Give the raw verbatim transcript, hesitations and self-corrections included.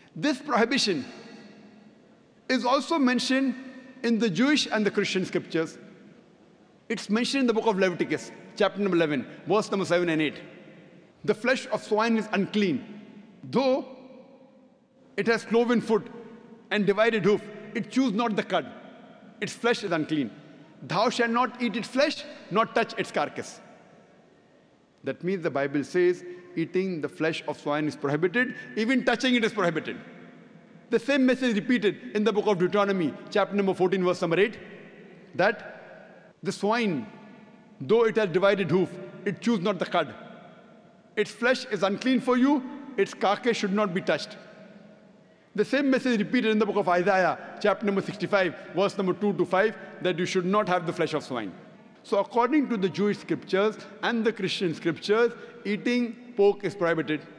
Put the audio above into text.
This prohibition is also mentioned in the Jewish and the Christian scriptures. It's mentioned in the book of Leviticus, chapter number eleven, verse number seven and eight. The flesh of swine is unclean. Though it has cloven foot and divided hoof, it chews not the cud. Its flesh is unclean. Thou shalt not eat its flesh, nor touch its carcass. That means the Bible says eating the flesh of swine is prohibited, even touching it is prohibited. The same message repeated in the book of Deuteronomy, chapter number fourteen, verse number eight, that the swine, though it has divided hoof, it chews not the cud. Its flesh is unclean for you, its carcass should not be touched. The same message repeated in the book of Isaiah, chapter number sixty-five, verse number two to five, that you should not have the flesh of swine. So according to the Jewish scriptures and the Christian scriptures, eating pork is prohibited.